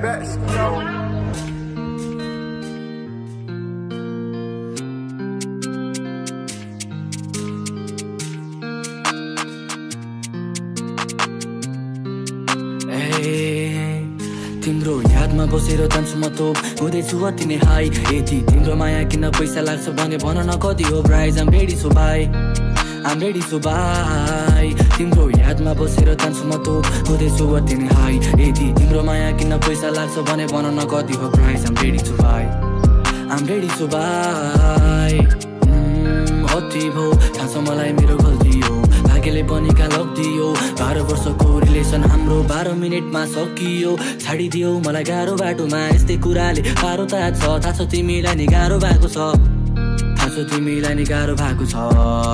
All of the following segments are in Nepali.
best, yo. तिम्रो यादमा बसेर जान्छु म तोप हुँदैछु अति नै हाई यति तिम्रो माया किन पैसा लाग्छ भने भन न कति हो price I'm ready so buy I'm ready so buy तिम्रो यादमा बसेर जान्छु म तोप हुँदैछु अति नै हाई यति तिम्रो माया किन पैसा लाग्छ भने भन न कति हो price I'm ready to buy I'm ready to buy अति भो थाहा छ मलाई मेरो गल्ती हो भाग्यले पनि का लग्दियो 12 वर्षको रिलेसन हाम्रो 12 मिनेटमा सकियो छाडिदियो मलाई गाह्रो बाटोमा यस्तै कुराले पारो थाहा छ तिमीलाई नि गाह्रो भएको छ थाहा छ तिमीलाई नि गाह्रो भएको छ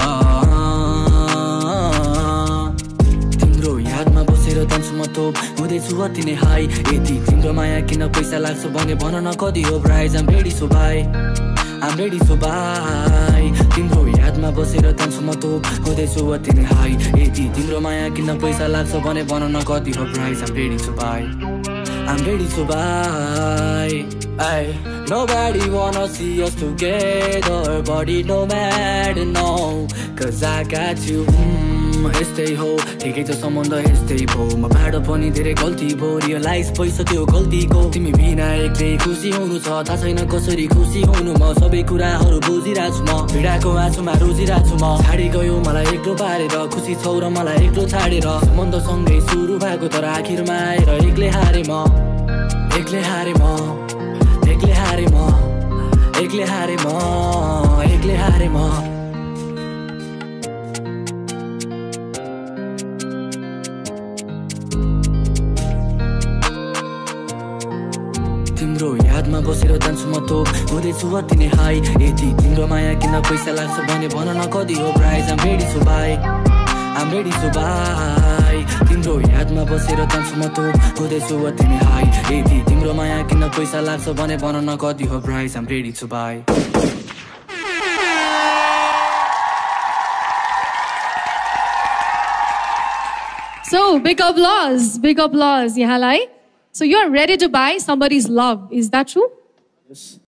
तिम्रो यादमा बसेर जान्छु म तोप हुँदैछु अति नै हाई यति तिम्रो माया किन पैसा लाग्छ भने भन न कति हो price I'm ready so buy I'm ready to buy तिम्रो यादमा बसेर जान्छु म तोप हुँदैछु अति नै हाई यति तिम्रो माया किन पैसा लाग्छ भने भन न कति हो price I'm ready to buy I'm ready to buy Ay, nobody wanna see us together but it no matter no Cause I got you यस्तै हो ठिकै छ सम्बन्ध यस्तै भो म बाटो पनि धेरै गल्ती भो रियलाइज भइसक्यो गल्तीको तिमी बिना एक्लै खुसी हुनु छ थाहा छैन कसरी खुसी हुनु म सबै कुराहरू बुझिरहेको छु म पीडाको आँसुमा रुझिरहेको छु म छाडी गयो मलाई एक्लो पारेर खुसी छौ र मलाई एक्लो छाडेर सम्बन्ध सँगै सुरु भएको तर आखिरमा आएर एक्लै हारे म एक्लै हारे म एक्लै हारे म एक्लै हारे म एक्लै हारे म तिम्रो यादमा बसेर जान्छु म तोप हुँदैछु अति नै हाई यति तिम्रो माया किन पैसा लाग्छ भने भन न कति हो price I'm ready to buy I'm ready to buy तिम्रो यादमा बसेर जान्छु म तोप हुँदैछु अति नै हाई यति तिम्रो माया किन पैसा लाग्छ भने भन न कति हो price I'm ready to buy So big applause यहाँलाई So you're ready to buy somebody's love, is that true? Yes.